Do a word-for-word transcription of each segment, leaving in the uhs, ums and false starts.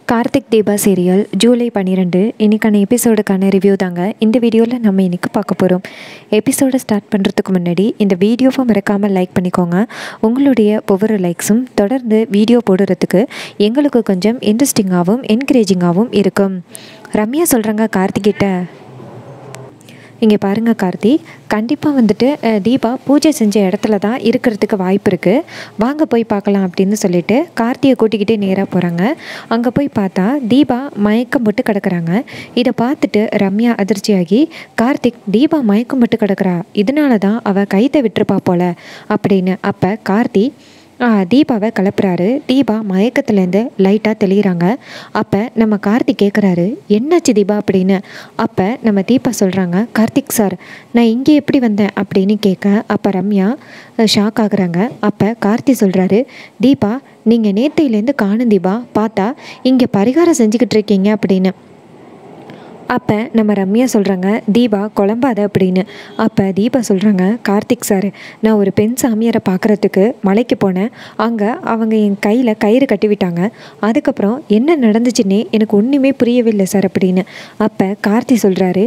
Karthik Deepa serial July பன்னிரெண்டு இன்றைக்கான எபிசோடுக்கான review தாங்க இந்த வீடியோவில் நம்ம இன்றைக்கி பார்க்க போகிறோம். எபிசோடை ஸ்டார்ட் பண்ணுறதுக்கு முன்னாடி இந்த வீடியோவை மறக்காமல் லைக் பண்ணிக்கோங்க. உங்களுடைய ஒவ்வொரு லைக்ஸும் தொடர்ந்து வீடியோ போடுறதுக்கு எங்களுக்கு கொஞ்சம் இன்ட்ரெஸ்டிங்காகவும் என்கரேஜிங்காகவும் இருக்கும். ரம்யா சொல்கிறாங்க கார்த்திக்கிட்ட, இங்கே பாருங்கள் கார்த்தி, கண்டிப்பாக வந்துட்டு தீபா பூஜை செஞ்ச இடத்துல தான் இருக்கிறதுக்கு வாய்ப்பு இருக்குது, வாங்க போய் பார்க்கலாம் அப்படின்னு சொல்லிட்டு கார்த்தியை கூட்டிக்கிட்டே நேராக போகிறாங்க. அங்கே போய் பார்த்தா தீபா மயக்கம் போட்டு கிடக்குறாங்க. இதை பார்த்துட்டு ரம்யா அதிர்ச்சியாகி, கார்த்திக் தீபா மயக்கம் போட்டு கிடக்குறா, இதனால தான் அவள் கைத்தை விட்டுருப்பா போல அப்படின்னு. அப்போ கார்த்தி தீபாவை கிளப்புறாரு. தீபா மயக்கத்துலேருந்து லைட்டாக தெளிகிறாங்க. அப்போ நம்ம கார்த்திக் கேட்குறாரு, என்னாச்சு தீபா அப்படின்னு. அப்போ நம்ம தீபா சொல்கிறாங்க, கார்த்திக் சார் நான் இங்கே எப்படி வந்தேன் அப்படின்னு கேட்க, அப்போ ரம்யா ஷாக் ஆகுறாங்க. அப்போ கார்த்தி சொல்கிறாரு, தீபா நீங்கள் நேற்றையிலேருந்து காணும் தீபா, பார்த்தா இங்கே பரிகாரம் செஞ்சுக்கிட்டு இருக்கீங்க அப்படின்னு. அப்போ நம்ம ரம்யா சொல்கிறாங்க, தீபா குழம்பாத அப்படின்னு. அப்போ தீபா சொல்கிறாங்க, கார்த்திக் சார் நான் ஒரு பெண் சாமியாரை பார்க்குறதுக்கு மலைக்கு போனேன், அங்கே அவங்க என் கையில் கயிறு கட்டி விட்டாங்க, அதுக்கப்புறம் என்ன நடந்துச்சுன்னே எனக்கு ஒன்றுமே புரியவே இல்லை சார் அப்படின்னு. அப்போ கார்த்தி சொல்கிறாரு,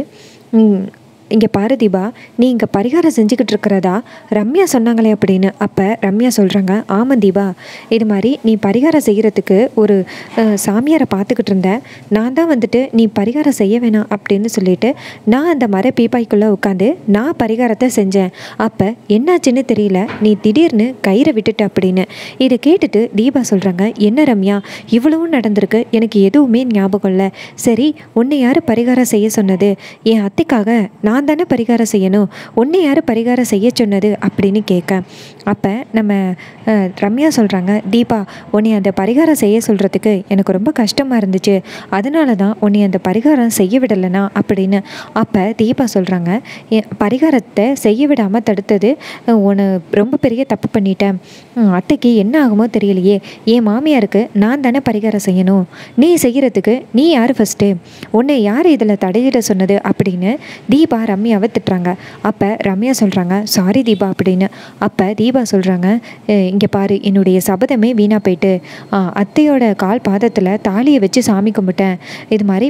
இங்கே பாரு தீபா, நீ இங்கே பரிகாரம் செஞ்சுக்கிட்டு இருக்கிறதா ரம்யா சொன்னாங்களே அப்படின்னு. அப்போ ரம்யா சொல்கிறாங்க, ஆமாம் தீபா, இது மாதிரி நீ பரிகாரம் செய்கிறதுக்கு ஒரு சாமியாரை பார்த்துக்கிட்டு இருந்தேன், நான் தான் வந்துட்டு நீ பரிகாரம் செய்ய வேணாம் அப்படின்னு சொல்லிட்டு நான் அந்த மர பீப்பாய்க்குள்ளே உட்காந்து நான் பரிகாரத்தை செஞ்சேன். அப்போ என்னாச்சுன்னு தெரியல, நீ திடீர்னு கயிறை விட்டுட்ட அப்படின்னு. இதை கேட்டுட்டு தீபா சொல்கிறாங்க, என்ன ரம்யா இவ்வளவும் நடந்திருக்கு, எனக்கு எதுவுமே ஞாபகம் இல்லை. சரி, உன்னை யார் பரிகாரம் செய்ய சொன்னது? என் அத்தைக்காக நான் தானே பரிகாரம் செய்யணும், உன்னை யார் பரிகாரம் செய்ய சொன்னது அப்படின்னு கேட்க. அப்போ நம்ம ரம்யா சொல்கிறாங்க, தீபா உன்னை அந்த பரிகாரம் செய்ய சொல்கிறதுக்கு எனக்கு ரொம்ப கஷ்டமாக இருந்துச்சு, அதனால தான் உன்னை அந்த பரிகாரம் செய்ய விடலைனா அப்படின்னு. அப்போ தீபா சொல்கிறாங்க, பரிகாரத்தை செய்ய விடாமல் தடுத்தது உன்னை ரொம்ப பெரிய தப்பு பண்ணிட்டேன், அத்தைக்கு என்ன ஆகுமோ தெரியலையே, என் மாமியாருக்கு நான் தானே பரிகாரம் செய்யணும், நீ செய்கிறதுக்கு நீ யார் ஃபஸ்ட்டு, உன்னை யார் இதில் தடையிட சொன்னது அப்படின்னு தீபா ரம்யாவை திட்டுறாங்க. அப்போ ரம்யா சொல்கிறாங்க, சாரி தீபா அப்படின்னு. அப்போ தீபா சொல்கிறாங்க, இங்கே பாரு, என்னுடைய சபதமே வீணாக போயிட்டு, அத்தையோட கால் பாதத்தில் தாலியை வச்சு சாமி கும்பிட்டேன், இது மாதிரி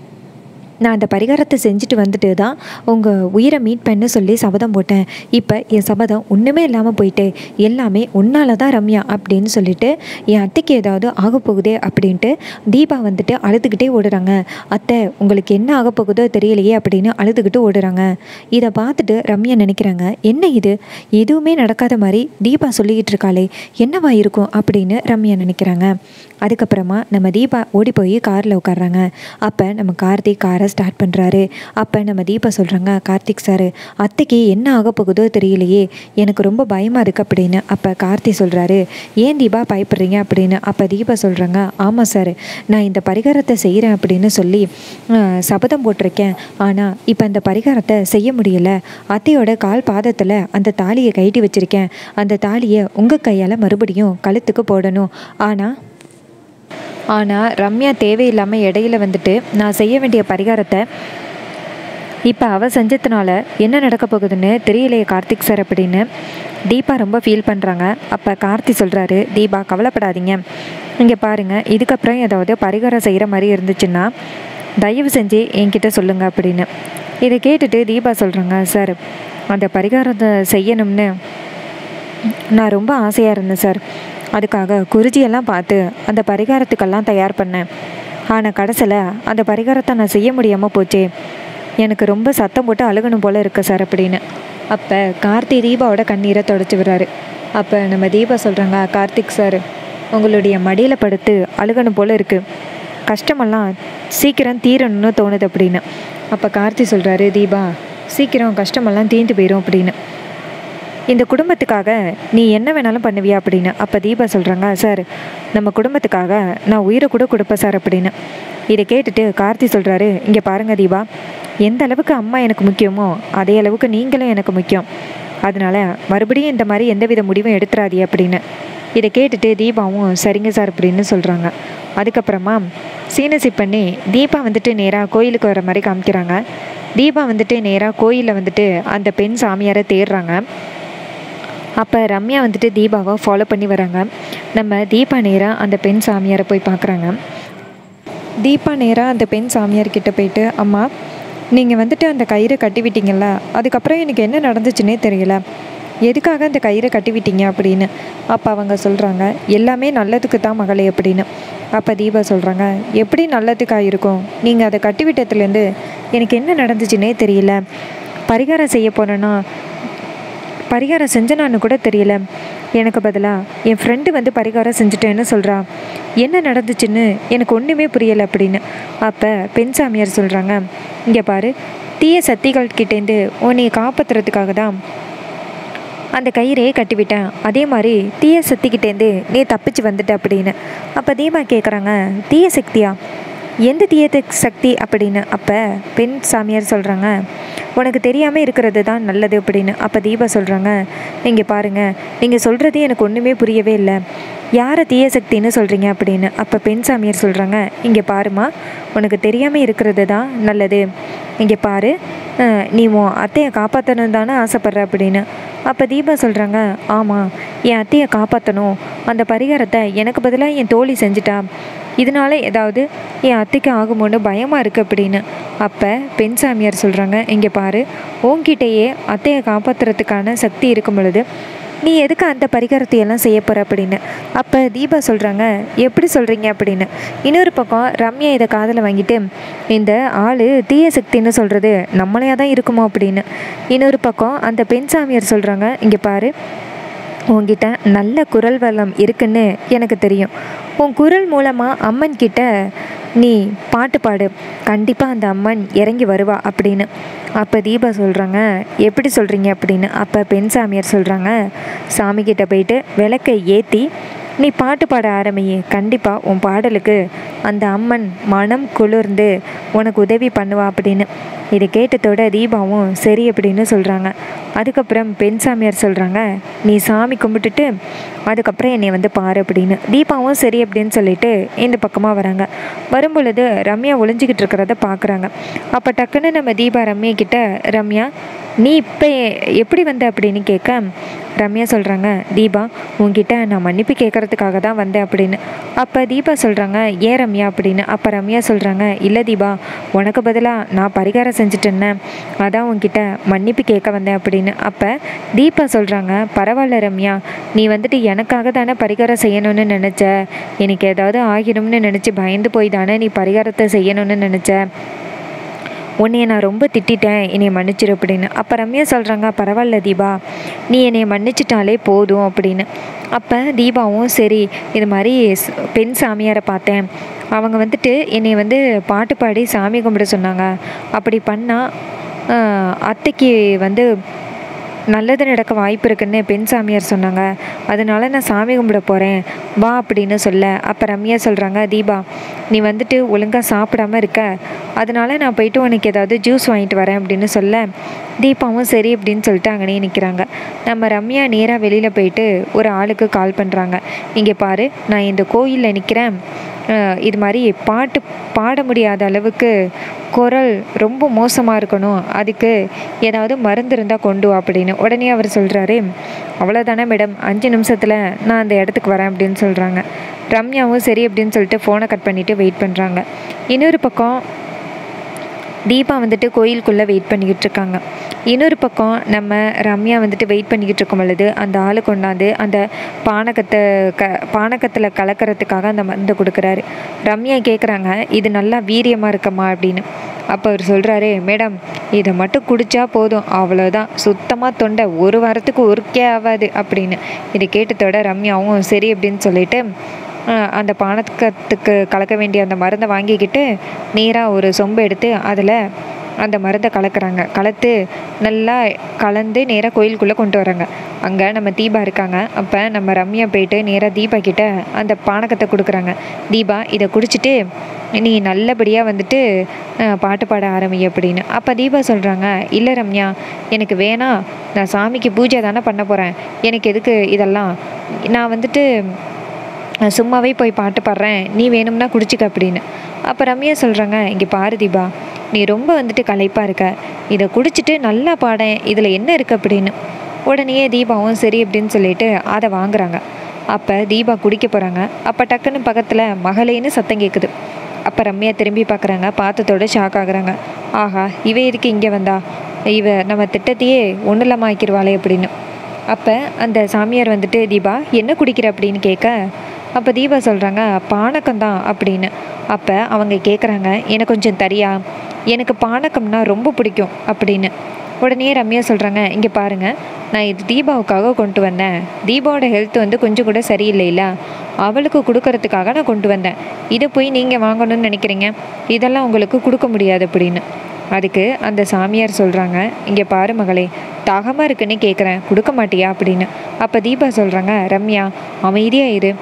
நான் அந்த பரிகாரத்தை செஞ்சுட்டு வந்துட்டு தான் உங்கள் உயிரை மீட் பண்ண சொல்லி சபதம் போட்டேன், இப்போ என் சபதம் ஒன்றுமே இல்லாமல் போயிட்டு, எல்லாமே உன்னால தான் ரம்யா அப்படின்னு சொல்லிட்டு என் அத்தைக்கு ஏதாவது ஆக போகுதே அப்படின்ட்டு தீபா வந்துட்டு அழுதுகிட்டே ஓடுறாங்க. அத்தை உங்களுக்கு என்ன ஆக போகுதோ தெரியலையே அப்படின்னு அழுதுகிட்டு ஓடுறாங்க. இதை பார்த்துட்டு ரம்யா நினைக்கிறாங்க, என்ன இது எதுவுமே நடக்காத மாதிரி தீபா சொல்லிக்கிட்டு இருக்காளே, என்னவா இருக்கும் அப்படின்னு ரம்யா நினைக்கிறாங்க. அதுக்கப்புறமா நம்ம தீபா ஓடி போய் காரில் உட்காடுறாங்க. அப்போ நம்ம கார்த்திக் காரை ஸ்டார்ட் பண்ணுறாரு. அப்போ நம்ம தீபா சொல்கிறாங்க, கார்த்திக் சார் அத்தைக்கு என்ன ஆக போகுதோ தெரியலையே, எனக்கு ரொம்ப பயமாக இருக்குது அப்படின்னு. அப்போ கார்த்தி சொல்கிறாரு, ஏன் தீபா பயப்படுறீங்க அப்படின்னு. அப்போ தீபா சொல்கிறாங்க, ஆமாம் சார் நான் இந்த பரிகாரத்தை செய்கிறேன் அப்படின்னு சொல்லி சபதம் போட்டிருக்கேன், ஆனால் இப்போ அந்த பரிகாரத்தை செய்ய முடியலை, அத்தையோட கால் பாதத்தில் அந்த தாலியை கட்டி வச்சுருக்கேன், அந்த தாலியை உங்கள் கையால் மறுபடியும் கழுத்துக்கு போடணும், ஆனால் ஆனால் ரம்யா தேவையில்லாமல் இடையில வந்துட்டு நான் செய்ய வேண்டிய பரிகாரத்தை இப்போ அவள் செஞ்சதுனால என்ன நடக்க போகுதுன்னு தெரியலையே கார்த்திக் சார் அப்படின்னு தீபா ரொம்ப ஃபீல் பண்ணுறாங்க. அப்போ கார்த்தி சொல்கிறாரு, தீபா கவலைப்படாதீங்க, இங்கே பாருங்கள், இதுக்கப்புறம் ஏதாவது பரிகாரம் செய்கிற மாதிரி இருந்துச்சுன்னா தயவு செஞ்சு என்கிட்ட சொல்லுங்கள் அப்படின்னு. இதை கேட்டுட்டு தீபா சொல்கிறாங்க, சார் அந்த பரிகாரத்தை செய்யணும்னு நான் ரொம்ப ஆசையாக இருந்தேன் சார், அதுக்காக குருஜியெல்லாம் பார்த்து அந்த பரிகாரத்துக்கெல்லாம் தயார் பண்ணேன், ஆனால் கடைசியில் அந்த பரிகாரத்தை நான் செய்ய முடியாமல் போச்சே, எனக்கு ரொம்ப சத்தம் போட்டு அழுகணும் போல் இருக்கு சார் அப்படின்னு. அப்போ கார்த்தி தீபாவோட கண்ணீரை தொடச்சி விடுறாரு. அப்போ நம்ம தீபா சொல்கிறாங்க, கார்த்திக் சார் உங்களுடைய மடியில் படுத்து அழுகணும் போல் இருக்குது, கஷ்டமெல்லாம் சீக்கிரம் தீரணும்னு தோணுது அப்படின்னு. அப்போ கார்த்தி சொல்கிறாரு, தீபா சீக்கிரம் கஷ்டமெல்லாம் தீர்ந்து போயிடும் அப்படின்னு, இந்த குடும்பத்துக்காக நீ என்ன வேணாலும் பண்ணுவியா அப்படின்னு. அப்போ தீபா சொல்கிறாங்க, சார் நம்ம குடும்பத்துக்காக நான் உயிரை கூட கொடுப்பேன் சார் அப்படின்னு. இதை கேட்டுட்டு கார்த்தி சொல்கிறாரு, இங்கே பாருங்கள் தீபா, எந்த அளவுக்கு அம்மா எனக்கு முக்கியமோ அதே அளவுக்கு நீங்களும் எனக்கு முக்கியம், அதனால் மறுபடியும் இந்த மாதிரி எந்தவித முடிவும் எடுத்துடாதீ அப்படின்னு. இதை கேட்டுட்டு தீபாவும் சரிங்க சார் அப்படின்னு சொல்கிறாங்க. அதுக்கப்புறமா சீனசி பண்ணி தீபா வந்துட்டு நேராக கோயிலுக்கு வர மாதிரி காமிக்கிறாங்க. தீபா வந்துட்டு நேராக கோயிலில் வந்துட்டு அந்த பெண் சாமியாரை தேடுறாங்க. அப்போ ரம்யா வந்துட்டு தீபாவை ஃபாலோ பண்ணி வராங்க. நம்ம தீபா நேராக அந்த பெண் சாமியாரை போய் பார்க்குறாங்க. தீபா நேராக அந்த பெண் சாமியார்கிட்ட போயிட்டு, அம்மா நீங்கள் வந்துட்டு அந்த கயிறை கட்டி விட்டீங்கல்ல, அதுக்கப்புறம் எனக்கு என்ன நடந்துச்சுன்னே தெரியல, எதுக்காக அந்த கயிறை கட்டி விட்டீங்க அப்படின்னு. அப்போ அவங்க சொல்கிறாங்க, எல்லாமே நல்லதுக்கு தான் மகளே அப்படின்னு. அப்போ தீபா சொல்கிறாங்க, எப்படி நல்லதுக்காக இருக்கும், நீங்கள் அதை கட்டி விட்டதுலேருந்து எனக்கு என்ன நடந்துச்சுன்னே தெரியல, பரிகாரம் செய்ய போனேன்னா பரிகாரம் செஞ்சனான்னு கூட தெரியல, எனக்கு பதிலாக என் ஃப்ரெண்டு வந்து பரிகாரம் செஞ்சுட்டேன்னு சொல்கிறா, என்ன நடந்துச்சுன்னு எனக்கு ஒன்றுமே புரியலை அப்படின்னு. அப்போ பெண் சாமியார் சொல்கிறாங்க, இங்கே பாரு, தீய சக்திகள் கிட்டேருந்து உன்னை காப்பாற்றுறதுக்காக தான் அந்த கயிறையே கட்டிவிட்டேன், அதே மாதிரி தீய சக்திக்கிட்டேருந்து நீ தப்பிச்சு வந்துட்ட அப்படின்னு. அப்போ தீபா கேட்குறாங்க, தீய சக்தியா, எந்த தீய சக்தி அப்படின்னு. அப்போ பெண் சாமியார் சொல்கிறாங்க, உனக்கு தெரியாமல் இருக்கிறது தான் நல்லது அப்படின்னு. அப்போ தீபா சொல்கிறாங்க, இங்கே பாருங்கள், நீங்கள் சொல்கிறது எனக்கு ஒன்றுமே புரியவே இல்லை, யாரை தீய சக்தின்னு சொல்கிறீங்க அப்படின்னு. அப்போ பெண் சாமியார் சொல்கிறாங்க, இங்கே பாருமா, உனக்கு தெரியாமல் இருக்கிறது தான் நல்லது, இங்கே பாரு, நீ உன் அத்தையை காப்பாற்றணும் தானே ஆசைப்பட்ற அப்படின்னு. அப்போ தீபா சொல்கிறாங்க, ஆமாம், என் அத்தையை காப்பாற்றணும், அந்த பரிகாரத்தை எனக்கு பதிலாக என் தோழி செஞ்சுட்டா, இதனால ஏதாவது என் அத்தைக்கு ஆகுமோன்னு பயமாக இருக்குது அப்படின்னு. அப்போ பெண் சாமியார் சொல்கிறாங்க, இங்கே பாரு, உன்கிட்டயே அத்தையை காப்பாற்றுறதுக்கான சக்தி இருக்கும் பொழுது நீ எதுக்கு அந்த பரிகாரத்தையெல்லாம் செய்ய போகிற அப்படின்னு. அப்போ தீபா சொல்கிறாங்க, எப்படி சொல்கிறீங்க அப்படின்னு. இன்னொரு பக்கம் ரம்யா இதை காதில் வாங்கிட்டு, இந்த ஆள் தீய சக்தின்னு சொல்கிறது நம்மளையாக தான் இருக்குமோ அப்படின்னு. இன்னொரு பக்கம் அந்த பெண் சாமியார் சொல்கிறாங்க, இங்கே பாரு, உன்கிட்ட நல்ல குரல் வளம் இருக்குன்னு எனக்கு தெரியும், உன் குரல் மூலமாக அம்மன் கிட்ட நீ பாட்டு பாடு, கண்டிப்பாக அந்த அம்மன் இறங்கி வருவா அப்படின்னு. அப்போ தீபா சொல்கிறாங்க, எப்படி சொல்கிறீங்க அப்படின்னு. அப்போ பெண் சாமியார் சொல்கிறாங்க, சாமிக்கிட்ட போயிட்டு விளக்கை ஏற்றி நீ பாட்டு பாட ஆரம்பியே, கண்டிப்பாக உன் பாடலுக்கு அந்த அம்மன் மனம் குளிர்ந்து உனக்கு உதவி பண்ணுவா அப்படின்னு. இதை கேட்டதோட தீபாவும் சரி அப்படின்னு சொல்கிறாங்க. அதுக்கப்புறம் பெண் சாமியார் சொல்கிறாங்க, நீ சாமி கும்பிட்டுட்டு அதுக்கப்புறம் என்னை வந்து பாரு அப்படின்னு. தீபாவும் சரி அப்படின்னு சொல்லிட்டு இந்த பக்கமாக வராங்க. வரும்பொழுது ரம்யா ஒளிஞ்சிக்கிட்டு இருக்கிறத பார்க்குறாங்க. அப்போ டக்குன்னு நம்ம தீபா ரம்யா கிட்ட, ரம்யா நீ இப்போ எப்படி வந்த அப்படின்னு கேட்க, ரம்யா சொல்கிறாங்க, தீபா உன்கிட்ட நான் மன்னிப்பு கேட்குறதுக்காக தான் வந்தேன் அப்படின்னு. அப்போ தீபா சொல்கிறாங்க, ஏன் ரம்யா அப்படின்னு. அப்போ ரம்யா சொல்கிறாங்க, இல்லை தீபா, உனக்கு பதிலாக நான் பரிகாரம் செஞ்சுட்டேன்னே, அதான் உன்கிட்ட மன்னிப்பு கேட்க வந்தேன் அப்படின்னு. அப்போ தீபா சொல்கிறாங்க, பரவாயில்ல ரம்யா, நீ வந்துட்டு எனக்காக தானே பரிகாரம் செய்யணும்னு நினச்ச, எனக்கு ஏதாவது ஆகிடும்னு நினச்சி பயந்து போய் தானே நீ பரிகாரத்தை செய்யணும்னு நினச்ச, உன்னைய நான் ரொம்ப திட்டேன், என்னை மன்னிச்சிரு அப்படின்னு. அப்போ ரம்யா சொல்கிறாங்க, பரவாயில்ல தீபா, நீ என்னை மன்னிச்சிட்டாலே போதும் அப்படின்னு. அப்போ தீபாவும் சரி, இது மாதிரி பெண் சாமியாரை பார்த்தேன், அவங்க வந்துட்டு என்னை வந்து பாட்டு பாடி சாமி கும்பிட சொன்னாங்க, அப்படி பண்ணால் அத்தைக்கு வந்து நல்லது நடக்க வாய்ப்பு இருக்குன்னு பெண் சாமியார் சொன்னாங்க, அதனால நான் சாமி கும்பிட போகிறேன் வா அப்படின்னு சொல்ல. அப்போ ரம்யா சொல்கிறாங்க, தீபா நீ வந்துட்டு ஒழுங்காக சாப்பிடாமல் இருக்க, அதனால நான் போயிட்டு உனக்கு ஏதாவது ஜூஸ் வாங்கிட்டு வரேன் அப்படின்னு சொல்ல, தீபாவும் சரி அப்படின்னு சொல்லிட்டு அங்கேயே நிற்கிறாங்க. நம்ம ரம்யா நேராக வெளியில் போயிட்டு ஒரு ஆளுக்கு கால் பண்ணுறாங்க, இங்கே பாரு, நான் இந்த கோயிலில் நிற்கிறேன், இது மாதிரி பாட்டு பாட முடியாத அளவுக்கு குரல் ரொம்ப மோசமாக இருக்கணும், அதுக்கு ஏதாவது மருந்து இருந்தால் கொண்டு வா அப்படின்னு. உடனே அவர் சொல்கிறாரு, அவ்வளோதானே மேடம், அஞ்சு நிமிஷத்தில் நான் அந்த இடத்துக்கு வரேன் அப்படின்னு சொல்கிறாங்க. ரம்யாவும் சரி அப்படின்னு சொல்லிட்டு ஃபோனை கட் பண்ணிவிட்டு வெயிட் பண்ணுறாங்க. இன்னொரு பக்கம் தீபா வந்துட்டு கோயிலுக்குள்ளே வெயிட் பண்ணிக்கிட்டு இருக்காங்க. இன்னொரு பக்கம் நம்ம ரம்யா வந்துட்டு வெயிட் பண்ணிக்கிட்டு இருக்கும் பொழுது அந்த ஆளு கொண்டாந்து அந்த பானகத்தை க பானகத்தில் கலக்கிறதுக்காக அந்த மருந்தை கொடுக்குறாரு. ரம்யா கேட்குறாங்க, இது நல்லா வீரியமாக இருக்கம்மா அப்படின்னு. அப்போ அவர் சொல்கிறாரு, மேடம் இதை மட்டும் குடித்தா போதும், அவ்வளோதான், சுத்தமாக தொண்டை ஒரு வாரத்துக்கு ஒருக்கே ஆகாது அப்படின்னு. இதை கேட்டதோட ரம்யாவும் சரி அப்படின்னு சொல்லிட்டு அந்த பானகத்துக்கு கலக்க வேண்டிய அந்த மருந்தை வாங்கிக்கிட்டு நேராக ஒரு சொம்பு எடுத்து அதில் அந்த மருந்தை கலக்கிறாங்க. கலத்து நல்லா கலந்து நேராக கோயிலுக்குள்ளே கொண்டு வராங்க. அங்கே நம்ம தீபா இருக்காங்க. அப்போ நம்ம ரம்யா போயிட்டு நேராக தீபா கிட்ட அந்த பானகத்தை கொடுக்குறாங்க. தீபா இதை குடிச்சிட்டு நீ நல்லபடியாக வந்துட்டு பாட்டு பாட ஆரம்பி அப்படின்னு. அப்போ தீபா சொல்கிறாங்க, இல்லை ரம்யா, எனக்கு வேணாம், நான் சாமிக்கு பூஜை தானே பண்ண போகிறேன், எனக்கு எதுக்கு இதெல்லாம், நான் வந்துட்டு சும்மாவே போய் பாட்டு பாடுறேன், நீ வேணும்னா குடிச்சிக்க அப்படின்னு. அப்போ ரம்யா சொல்கிறாங்க, இங்கே பாரு தீபா, நீ ரொம்ப வந்துட்டு களைப்பாக இருக்க, இதை குடிச்சிட்டு நல்லா பாடேன், இதில் என்ன இருக்குது அப்படின்னு. உடனே தீபாவும் சரி அப்படின்னு சொல்லிட்டு அதை வாங்குறாங்க. அப்போ தீபா குடிக்க போகிறாங்க. அப்போ டக்குன்னு பக்கத்தில் மகளேன்னு சத்தம் கேட்குது. அப்போ ரம்யா திரும்பி பார்க்குறாங்க. பார்த்ததோட ஷாக் ஆகுறாங்க. ஆஹா, இவ எதுக்கு இங்கே வந்தா? இவ நம்ம திட்டத்தையே ஒன்றும் இல்லாமல் ஆக்கிடுவாளே அப்படின்னு. அப்போ அந்த சாமியார் வந்துட்டு தீபா என்ன குடிக்கிற அப்படின்னு கேட்க, அப்போ தீபா சொல்கிறாங்க பானக்கம்தான் அப்படின்னு. அப்போ அவங்க கேட்குறாங்க எனக்கு கொஞ்சம் தரியா, எனக்கு பானக்கம்னா ரொம்ப பிடிக்கும் அப்படின்னு. உடனே ரம்யா சொல்கிறாங்க இங்கே பாருங்கள், நான் இது தீபாவுக்காக கொண்டு வந்தேன். தீபாவோட ஹெல்த் வந்து கொஞ்சம் கூட சரியில்லைல்ல, அவளுக்கு கொடுக்கறதுக்காக நான் கொண்டு வந்தேன். இதை போய் நீங்கள் வாங்கணும்னு நினைக்கிறீங்க, இதெல்லாம் உங்களுக்கு கொடுக்க முடியாது அப்படின்னு. அதுக்கு அந்த சாமியார் சொல்கிறாங்க இங்கே பாரு மகளே, தாகமாக இருக்குன்னு கேட்குறேன், கொடுக்க மாட்டியா அப்படின்னு. அப்போ தீபா சொல்கிறாங்க ரம்யா அமைதியாக இரு,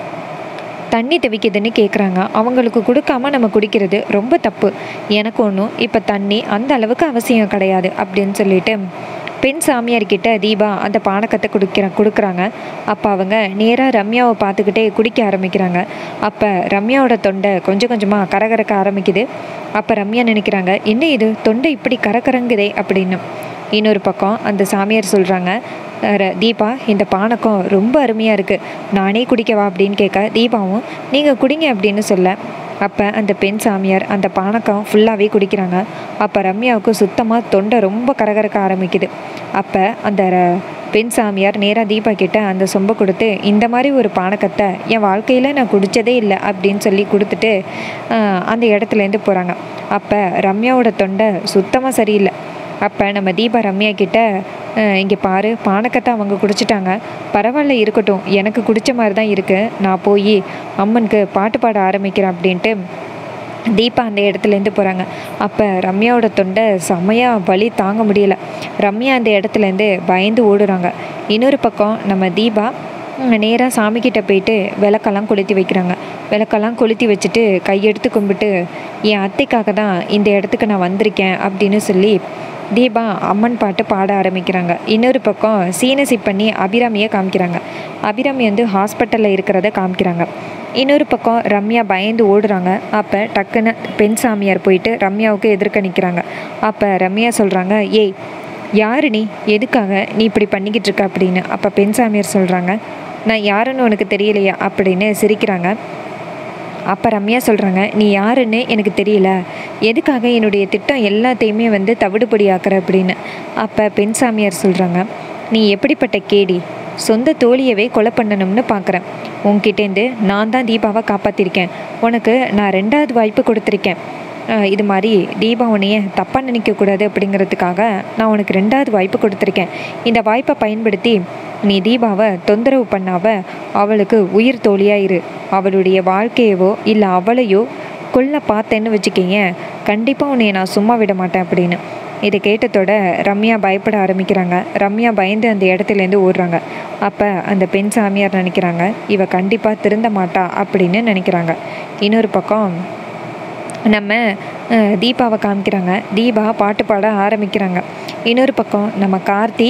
தண்ணி தவிக்குதுன்னு கேட்குறாங்க, அவங்களுக்கு கொடுக்காம நம்ம குடிக்கிறது ரொம்ப தப்பு. எனக்கு ஒன்றும் இப்போ தண்ணி அந்த அளவுக்கு அவசியம் கிடையாது அப்படின்னு சொல்லிட்டு பெண் சாமியார்கிட்ட தீபா அந்த பானக்கத்தை குடிக்கிற கொடுக்குறாங்க. அப்போ அவங்க நேராக ரம்யாவை பார்த்துக்கிட்டே குடிக்க ஆரம்பிக்கிறாங்க. அப்போ ரம்யாவோட தொண்டை கொஞ்சம் கொஞ்சமாக கரகரக்க ஆரம்பிக்குது. அப்போ ரம்யா நினைக்கிறாங்க என்ன இது தொண்டை இப்படி கரகரங்குதே அப்படின்னு. இன்னொரு பக்கம் அந்த சாமியார் சொல்கிறாங்க தீபா இந்த பானக்கம் ரொம்ப அருமையாக இருக்குது, நானே குடிக்கவா அப்படின்னு கேட்க தீபாவும் நீங்கள் குடிங்க அப்படின்னு சொல்ல, அப்போ அந்த பெண் சாமியார் அந்த பானக்கம் ஃபுல்லாகவே குடிக்கிறாங்க. அப்போ ரம்யாவுக்கு சுத்தமாக தொண்டை ரொம்ப கரகரக்க ஆரம்பிக்குது. அப்போ அந்த பெண் சாமியார் நேராக தீபா கிட்ட அந்த சொம்பை கொடுத்து இந்த மாதிரி ஒரு பானக்கத்தை என் வாழ்க்கையில் நான் குடித்ததே இல்லை அப்படின்னு சொல்லி கொடுத்துட்டு அந்த இடத்துலேருந்து போகிறாங்க. அப்போ ரம்யாவோட தொண்டை சுத்தமாக சரியில்லை. அப்போ நம்ம தீபா ரம்யா கிட்ட இங்கே பாரு பானக்கத்தை அவங்க குடிச்சிட்டாங்க, பரவாயில்ல இருக்கட்டும், எனக்கு குடித்த மாதிரி தான் இருக்குது, நான் போய் அம்மனுக்கு பாட்டு பாட ஆரம்பிக்கிறேன் அப்படின்ட்டு தீபா அந்த இடத்துலேருந்து போகிறாங்க. அப்போ ரம்யாவோட தொண்டை செமையாக வலி தாங்க முடியலை. ரம்யா அந்த இடத்துலேருந்து பயந்து ஓடுறாங்க. இன்னொரு பக்கம் நம்ம தீபா நேராக சாமிக்கிட்ட போயிட்டு விளக்கெல்லாம் கொளுத்தி வைக்கிறாங்க. விளக்கெல்லாம் கொளுத்தி வச்சுட்டு கையெடுத்து கும்பிட்டு என் அத்தைக்காக தான் இந்த இடத்துக்கு நான் வந்திருக்கேன் அப்படின்னு சொல்லி தீபா அம்மன் பாட்டு பாட ஆரம்பிக்கிறாங்க. இன்னொரு பக்கம் சீனசிப் பண்ணி அபிராமியை காமிக்கிறாங்க. அபிராமி வந்து ஹாஸ்பிட்டலில் இருக்கிறத காமிக்கிறாங்க. இன்னொரு பக்கம் ரம்யா பயந்து ஓடுறாங்க. அப்போ டக்குன்னு பெண் சாமியார் போயிட்டு ரம்யாவுக்கு எதிர்க்க நிற்கிறாங்க. அப்போ ரம்யா சொல்கிறாங்க ஏய் யாரு நீ, எதுக்காக நீ இப்படி பண்ணிக்கிட்டு இருக்க அப்படின்னு. அப்போ பெண் சாமியார் சொல்கிறாங்க நான் யாருன்னு உனக்கு தெரியலையா அப்படின்னு சிரிக்கிறாங்க. அப்போ ரம்யா சொல்கிறாங்க நீ யாருன்னு எனக்கு தெரியல, எதுக்காக என்னுடைய திட்டம் எல்லாத்தையுமே வந்து தவிடுபடி ஆக்குற அப்படின்னு. அப்போ பெண் சாமியார் சொல்கிறாங்க நீ எப்படிப்பட்ட கேடி, சொந்த தோழியவே கொலை பண்ணணும்னு பார்க்குறேன். உன்கிட்டேருந்து நான் தான் தீபாவை காப்பாற்றிருக்கேன், உனக்கு நான் ரெண்டாவது வாய்ப்பு கொடுத்துருக்கேன். இது மாதிரி தீபா உன்னைய தப்பாக நினைக்கக்கூடாது அப்படிங்கிறதுக்காக நான் உனக்கு ரெண்டாவது வாய்ப்பு கொடுத்துருக்கேன். இந்த வாய்ப்பை பயன்படுத்தி நீ தீபாவை தொந்தரவு பண்ணாவ அவளுக்கு உயிர் தோழியாக இரு. அவளுடைய வாழ்க்கையவோ இல்லை அவளையோ கொல்ல பார்த்தேன்னு வச்சுக்கிங்க, கண்டிப்பாக உன்னைய நான் சும்மா விட மாட்டேன் அப்படின்னு. இதை கேட்டதோட ரம்யா பயப்பட ஆரம்பிக்கிறாங்க. ரம்யா பயந்து அந்த இடத்துலேருந்து ஓடுறாங்க. அப்போ அந்த பெண் சாமியார் நினைக்கிறாங்க இவ கண்டிப்பாக திருந்த மாட்டா அப்படின்னு நினைக்கிறாங்க. இன்னொரு பக்கம் நம்ம தீபாவை காமிக்கிறாங்க. தீபா பாட்டு பாட ஆரம்பிக்கிறாங்க. இன்னொரு பக்கம் நம்ம கார்த்தி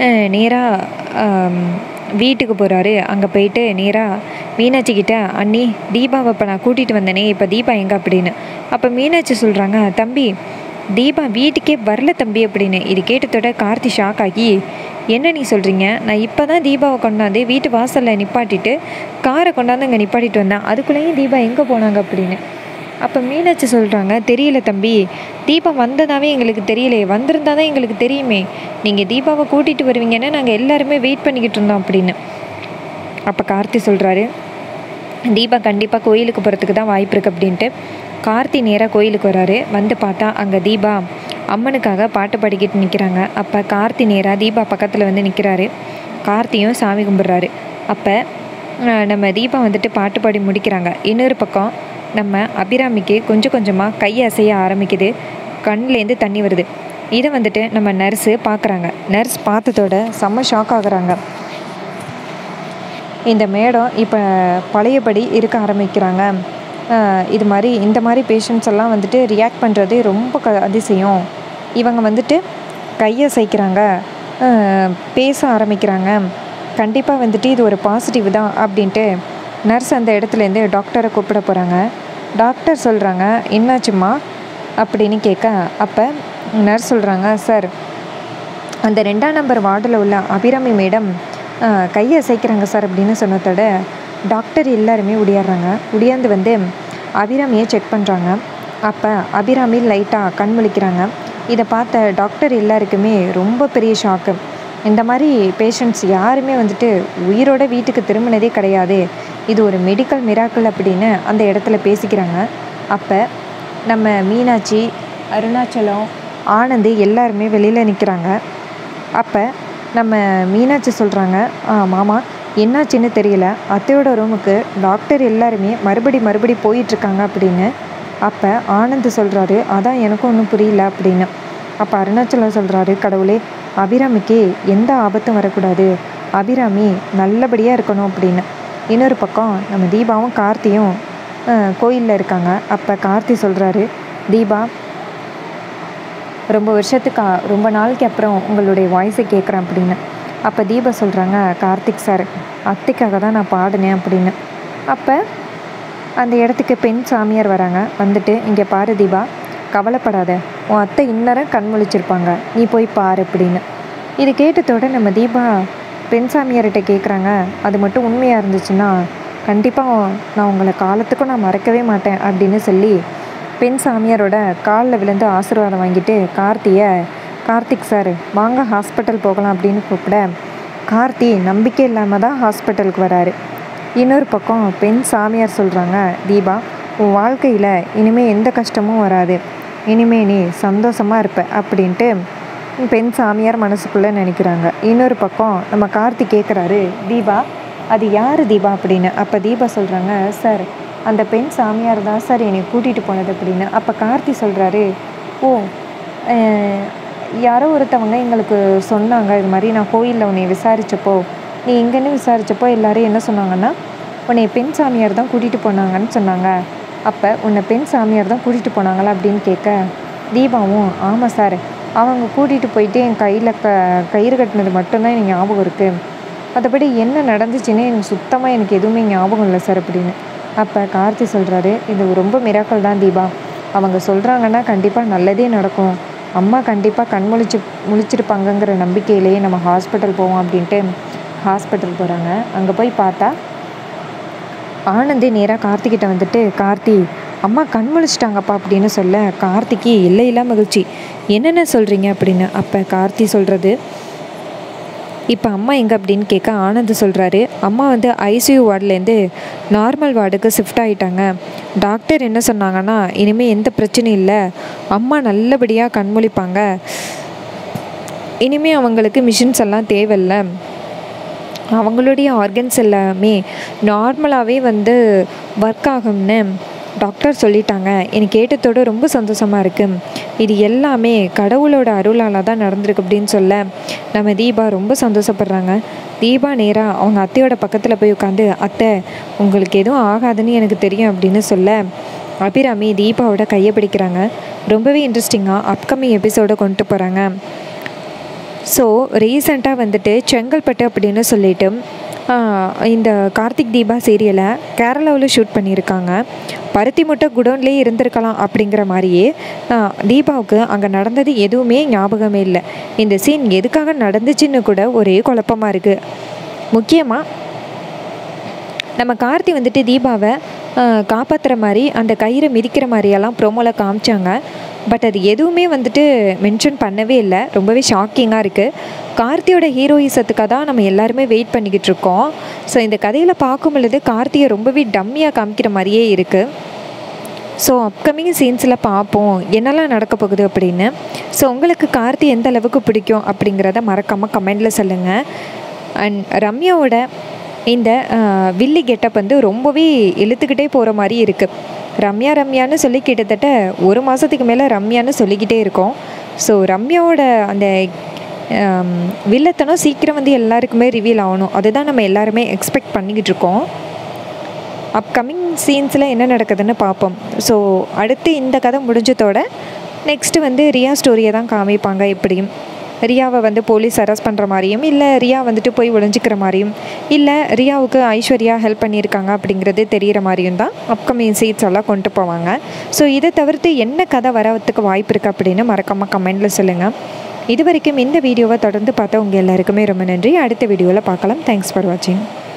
நேராக வீட்டுக்கு போகிறாரு. அங்கே போயிட்டு நேராக மீனாட்சிக்கிட்ட அண்ணி தீபாவை இப்போ நான் கூட்டிகிட்டு வந்தேனே, இப்போ தீபா எங்கே அப்படின்னு. அப்போ மீனாட்சி சொல்கிறாங்க தம்பி தீபா வீட்டுக்கே வரல தம்பி அப்படின்னு. இது கேட்டதோட கார்த்தி ஷாக் ஆகி என்ன நீ சொல்கிறீங்க, நான் இப்போ தான் தீபாவை கொண்டாந்து வீட்டு வாசலில் நிப்பாட்டிட்டு காரை கொண்டாந்து அங்கே நிப்பாட்டிட்டு வந்தேன், அதுக்குள்ளேயும் தீபா எங்கே போனாங்க அப்படின்னு. அப்போ மீனாட்சி சொல்கிறாங்க தெரியல தம்பி, தீபா வந்ததாவே எங்களுக்கு தெரியலையே, வந்திருந்தா தான் எங்களுக்கு தெரியுமே, நீங்கள் தீபாவை கூட்டிகிட்டு வருவீங்கன்னு நாங்கள் எல்லாருமே வெயிட் பண்ணிக்கிட்டு இருந்தோம் அப்படின்னு. அப்போ கார்த்தி சொல்கிறாரு தீபா கண்டிப்பாக கோயிலுக்கு போகிறதுக்கு தான் வாய்ப்பு இருக்குது அப்படின்ட்டு. கார்த்தி நேராக கோயிலுக்கு வராரு. வந்து பார்த்தா அங்கே தீபா அம்மனுக்காக பாட்டு பாடிக்கிட்டு நிற்கிறாங்க. அப்போ கார்த்தி நேராக தீபா பக்கத்தில் வந்து நிற்கிறாரு. கார்த்தியும் சாமி கும்பிட்றாரு. அப்போ நம்ம தீபா வந்துட்டு பாட்டு பாடி முடிக்கிறாங்க. இன்னொரு பக்கம் நம்ம அபிராமிக்கு கொஞ்சம் கொஞ்சமாக கை அசைய ஆரம்பிக்குது, கண்ணிலேருந்து தண்ணி வருது. இதை வந்துட்டு நம்ம நர்ஸு பார்க்குறாங்க. நர்ஸ் பார்த்ததோட செம்ம ஷாக் ஆகுறாங்க. இந்த மேடம் இப்போ பழையபடி இருக்க ஆரம்பிக்கிறாங்க. இது மாதிரி இந்த மாதிரி பேஷண்ட்ஸ் எல்லாம் வந்துட்டு ரியாக்ட் பண்ணுறது ரொம்ப க அதிசயம். இவங்க வந்துட்டு கையை அசைக்கிறாங்க, பேச ஆரம்பிக்கிறாங்க, கண்டிப்பாக வந்துட்டு இது ஒரு பாசிட்டிவ் தான் அப்படின்ட்டு நர்ஸ் அந்த இடத்துலேருந்து டாக்டரை கூப்பிட போகிறாங்க. டாக்டர் சொல்கிறாங்க என்னாச்சும்மா அப்படின்னு கேட்க, அப்போ நர்ஸ் சொல்கிறாங்க சார் அந்த ரெண்டாம் நம்பர் வார்டில் உள்ள அபிராமி மேடம் கையை அசைக்கிறாங்க சார் அப்படின்னு சொன்னதோட டாக்டர் எல்லாருமே ஒடியாடுறாங்க. ஒடியாந்து வந்து அபிராமியை செக் பண்ணுறாங்க. அப்போ அபிராமி லைட்டாக கண் முழிக்கிறாங்க. இதை பார்த்த டாக்டர் எல்லாருக்குமே ரொம்ப பெரிய ஷாக்கு. இந்த மாதிரி பேஷண்ட்ஸ் யாருமே வந்துட்டு உயிரோட வீட்டுக்கு திரும்பினதே கிடையாது, இது ஒரு மெடிக்கல் மிராக்கிள் அப்படின்னு அந்த இடத்துல பேசிக்கிறாங்க. அப்போ நம்ம மீனாட்சி, அருணாச்சலம், ஆனந்த் எல்லாருமே வெளியில் நிற்கிறாங்க. அப்போ நம்ம மீனாட்சி சொல்கிறாங்க, ஆ மாமா என்னாச்சின்னு தெரியல, அத்தையோட ரூமுக்கு டாக்டர் எல்லாருமே மறுபடி மறுபடி போயிட்டுருக்காங்க அப்படின்னு. அப்போ ஆனந்த் சொல்கிறாரு, அதான் எனக்கும் ஒன்றும் புரியல அப்படின்னு. அப்போ அருணாச்சலம் சொல்கிறாரு, கடவுளே அபிராமிக்கு எந்த ஆபத்தும் வரக்கூடாது, அபிராமி நல்லபடியாக இருக்கணும் அப்படின்னு. இன்னொரு பக்கம் நம்ம தீபாவும் கார்த்தியும் கோயிலில் இருக்காங்க. அப்போ கார்த்தி சொல்கிறாரு, தீபா ரொம்ப வருஷத்துக்கு ரொம்ப நாளைக்கு அப்புறம் உங்களுடைய வாய்ஸை கேட்குறேன் அப்படின்னு. அப்போ தீபா சொல்கிறாங்க, கார்த்திக் சார் அத்தைக்காக தான் நான் பாடினேன் அப்படின்னு. அப்போ அந்த இடத்துக்கு பெண் சாமியார் வராங்க. வந்துட்டு, இங்கே பாரு தீபா, கவலைப்படாத, உன் அத்தை இன்னரம் கண் முழிச்சிருப்பாங்க, நீ போய் பாரு அப்படின்னு. இது கேட்டதோட நம்ம தீபா பெண் சாமியார்கிட்ட கேட்குறாங்க, அது மட்டும் உண்மையாக இருந்துச்சுன்னா கண்டிப்பாக நான் உங்களை காலத்துக்கும் நான் மறக்கவே மாட்டேன் அப்படின்னு சொல்லி பெண் சாமியாரோட காலில் விழுந்து ஆசீர்வாதம் வாங்கிட்டு கார்த்தியை, கார்த்திக் சார் வாங்க ஹாஸ்பிட்டல் போகலாம் அப்படின்னு கூப்பிட கார்த்தி நம்பிக்கை இல்லாமல் தான் ஹாஸ்பிட்டலுக்கு வராரு. இன்னொரு பக்கம் பெண் சாமியார் சொல்கிறாங்க, தீபா உன் வாழ்க்கையில் இனிமேல் எந்த கஷ்டமும் வராது, இனிமே நீ சந்தோஷமாக இருப்ப அப்படின்ட்டு பெண் சாமியார் மனசுக்குள்ளே நினைக்கிறாங்க. இன்னொரு பக்கம் நம்ம கார்த்தி கேட்குறாரு, தீபா அது யார் தீபா அப்படின்னு. அப்போ தீபா சொல்கிறாங்க, சார் அந்த பெண் சாமியார் தான் சார் என்னை கூட்டிகிட்டு போனது அப்படின்னு. அப்போ கார்த்தி சொல்கிறாரு, ஓ யாரோ ஒருத்தவங்க எங்களுக்கு சொன்னாங்க, இது மாதிரி நான் கோயிலில் உன்னை விசாரித்தப்போ, நீ எங்கன்னு விசாரித்தப்போ எல்லோரும் என்ன சொன்னாங்கன்னா, உன்னை பெண் சாமியார் தான் கூட்டிகிட்டு போனாங்கன்னு சொன்னாங்க. அப்போ உன்னை பெண் சாமியார் தான் கூட்டிகிட்டு போனாங்களா அப்படின்னு கேட்க தீபாவும், ஆமாம் சார் அவங்க கூட்டிகிட்டு போயிட்டு என் கையில் க கயிறு கட்டினது மட்டும்தான் எனக்கு ஞாபகம் இருக்குது, மற்றபடி என்ன நடந்துச்சுன்னு எனக்கு சுத்தமாக எனக்கு எதுவுமே ஞாபகம் இல்லை சார் அப்படின்னு. அப்போ கார்த்தி சொல்கிறாரு, இது ரொம்ப மிராக்கள் தான் தீபா, அவங்க சொல்கிறாங்கன்னா கண்டிப்பாக நல்லதே நடக்கும், அம்மா கண்டிப்பாக கண் முழிச்சு முழிச்சிருப்பாங்கங்கிற நம்பிக்கையிலேயே நம்ம ஹாஸ்பிட்டல் போவோம் அப்படின்ட்டு ஹாஸ்பிட்டல் போகிறாங்க. அங்கே போய் பார்த்தா ஆனந்தி நேராக கார்த்திகிட்ட வந்துட்டு, கார்த்தி அம்மா கண் முழிச்சிட்டாங்கப்பா அப்படின்னு சொல்ல கார்த்திக்கு இல்லையில்லா மகிழ்ச்சி, என்னென்ன சொல்கிறீங்க அப்படின்னு. அப்போ கார்த்தி சொல்கிறது, இப்போ அம்மா எங்கே அப்படின்னு கேட்க ஆனந்த் சொல்கிறாரு, அம்மா வந்து ஐசியூ வார்டுலேருந்து நார்மல் வார்டுக்கு ஷிஃப்ட் ஆகிட்டாங்க, டாக்டர் என்ன சொன்னாங்கன்னா இனிமேல் எந்த பிரச்சனையும் இல்லை, அம்மா நல்லபடியாக கண்முழிப்பாங்க, இனிமேல் அவங்களுக்கு மிஷின்ஸ் எல்லாம் தேவையில்லை, அவங்களுடைய ஆர்கன்ஸ் எல்லாமே நார்மலாகவே வந்து ஒர்க் ஆகும்னு டாக்டர் சொல்லிட்டாங்க. எனக்கு கேட்டதோடு ரொம்ப சந்தோஷமாக இருக்குது, இது எல்லாமே கடவுளோட அருளால் தான் நடந்திருக்கு அப்படின்னு சொல்ல நம்ம தீபா ரொம்ப சந்தோஷப்படுறாங்க. தீபா நேராக அவங்க அத்தையோட பக்கத்தில் போய் உட்காந்து, அத்தை உங்களுக்கு எதுவும் ஆகாதுன்னு எனக்கு தெரியும் அப்படின்னு சொல்ல அபிராமி தீபாவோட கையை பிடிக்கிறாங்க. ரொம்பவே இன்ட்ரெஸ்டிங்காக அப்கமிங் எபிசோடை கொண்டு போகிறாங்க. ஸோ ரீசெண்டாக வந்துட்டு செங்கல்பட்டு அப்படின்னு சொல்லிட்டு இந்த கார்த்திக் தீபா சீரியலை கேரளாவில் ஷூட் பண்ணியிருக்காங்க. பருத்தி முட்டை குடோன்லேயே இருந்திருக்கலாம் அப்படிங்கிற மாதிரியே தீபாவுக்கு அங்கே நடந்தது எதுவுமே ஞாபகமே இல்லை. இந்த சீன் எதுக்காக நடந்துச்சுன்னு கூட ஒரே குழப்பமாக இருக்குது. முக்கியமாக நம்ம கார்த்தி வந்துட்டு தீபாவை காப்பாற்றுற மாதிரி அந்த கயிறை மிதிக்கிற மாதிரியெல்லாம் ப்ரோமோவில் காமிச்சாங்க. பட் அது எதுவுமே வந்துட்டு மென்ஷன் பண்ணவே இல்லை. ரொம்பவே ஷாக்கிங்காக இருக்குது. கார்த்தியோட ஹீரோயிசத்துக்காக தான் நம்ம எல்லாருமே வெயிட் பண்ணிக்கிட்டு இருக்கோம். ஸோ இந்த கதையில் பார்க்கும் பொழுது கார்த்தியை ரொம்பவே டம்மியாக காமிக்கிற மாதிரியே இருக்குது. ஸோ அப்கமிங் சீன்ஸில் பார்ப்போம் என்னெல்லாம் நடக்க போகுது அப்படின்னு. ஸோ உங்களுக்கு கார்த்தி எந்த அளவுக்கு பிடிக்கும் அப்படிங்கிறத மறக்காமல் கமெண்டில் சொல்லுங்கள். அண்ட் ரம்யாவோட இந்த வில்லி கெட்டப் வந்து ரொம்பவே இழுத்துக்கிட்டே போகிற மாதிரி இருக்குது. ரம்யா ரம்யான்னு சொல்லி கிட்டத்தட்ட ஒரு மாதத்துக்கு மேலே ரம்யான்னு சொல்லிக்கிட்டே இருக்கோம். ஸோ ரம்யாவோட அந்த வில்லத்தனம் சீக்கிரம் வந்து எல்லாருக்குமே ரிவீல் ஆகணும். அதுதான் நம்ம எல்லாருமே எக்ஸ்பெக்ட் பண்ணிக்கிட்டு இருக்கோம். அப்கமிங் சீன்ஸில் என்ன நடக்குதுன்னு பார்ப்போம். ஸோ அடுத்து இந்த கதை முடிஞ்சதோட நெக்ஸ்ட்டு வந்து ரியா ஸ்டோரியை தான் காமிப்பாங்க. எப்படியும் ரியாவை வந்து போலீஸ் அரெஸ்ட் பண்ணுற மாதிரியும், இல்லை ரியா வந்துட்டு போய் ஒளிஞ்சிக்கிற மாதிரியும், இல்லை ரியாவுக்கு ஐஸ்வர்யா ஹெல்ப் பண்ணியிருக்காங்க அப்படிங்கிறது தெரிகிற மாதிரியும் தான் அப்கமிங் சீன்ஸ் எல்லாம் கொண்டு போவாங்க. ஸோ இதை தவிர்த்து என்ன கதை வரத்துக்கு வாய்ப்பு இருக்குது அப்படின்னு மறக்காமல் கமெண்டில் சொல்லுங்கள். இது வரைக்கும் இந்த வீடியோவை தொடர்ந்து பார்த்தா உங்கள் எல்லாருக்குமே ரொம்ப நன்றி. அடுத்த வீடியோவில் பார்க்கலாம். தேங்க்ஸ் ஃபார் வாட்சிங்.